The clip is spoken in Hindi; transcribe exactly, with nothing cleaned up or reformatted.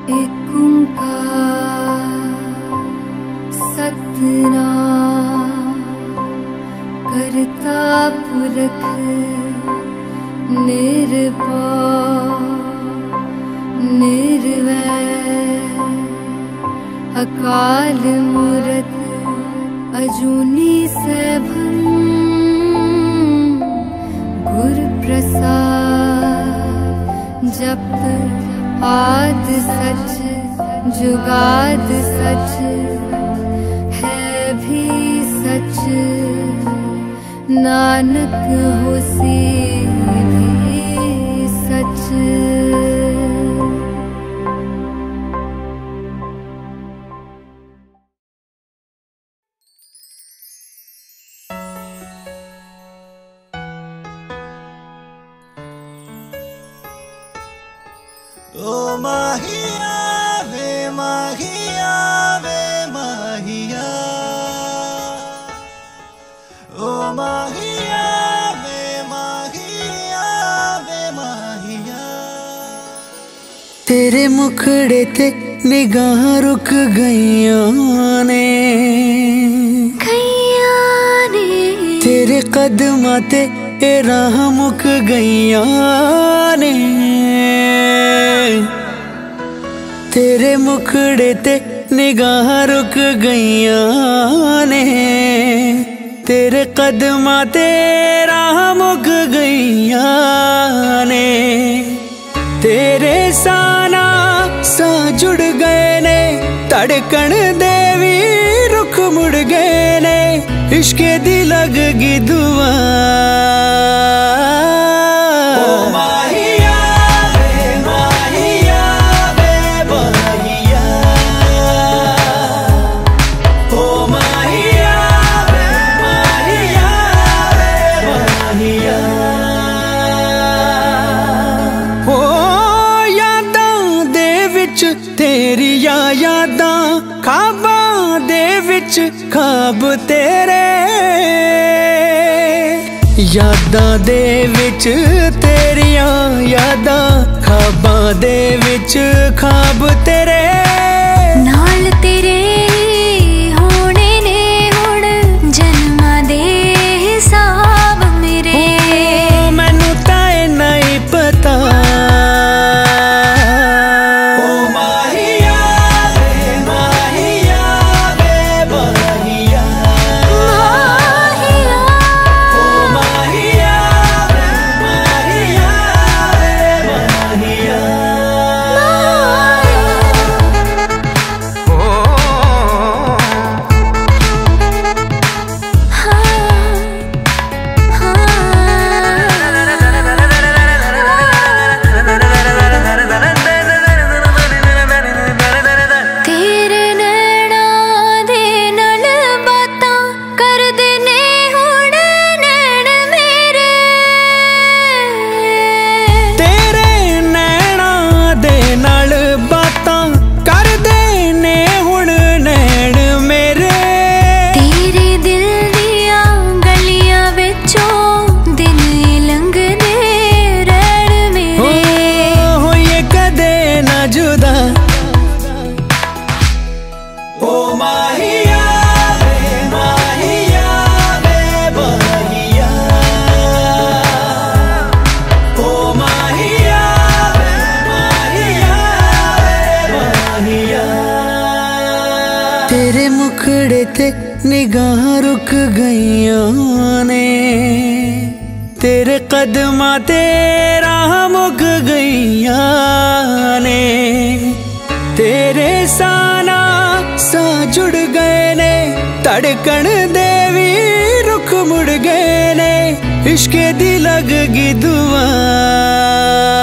एक ओंकार सतनाम करता पुरख निर्भय निर्वैर अकाल मूरत अजूनी सैभं गुर प्रसाद जप आद सच जुगाद सच है भी सच नानक होसी भी सच। ओ माहिया वे माहिया वे माहिया, ओ माहिया वे माहिया वे माहिया। तेरे मुखड़े ते निगाह रुक गईयां ने गईयां ने, तेरे कदमां ते ए राह मुक गईयां ने। तेरे मुखड़े ते निगाह रुक गईयां ने, तेरे कदमां ते राह मुक गईयां ने। तेरे साना सा जुड़ गए ने, धड़कन दे भी रुख मुड़ गए ने। इश्क दी लग गई दुआ तेरिया यादां ख्वाबां दे विच ख्वाब तेरे, यादां दे विच तेरिया यादां ख्वाबां दे विच ख्वाब तेरे। नाल तेरे होने ने हुण जन्मां दे हिसाब मेरे। मैनू तां इन्ना ही पता तेरे मुखड़े ते निगाह रुक गईयां ने, तेरे कदमां ते राह मुक गईयां ने। तेरे साना सा जुड़ गए ने, धड़कन दे भी रुख मुड़ गए ने। इश्क दी लग गई दुआ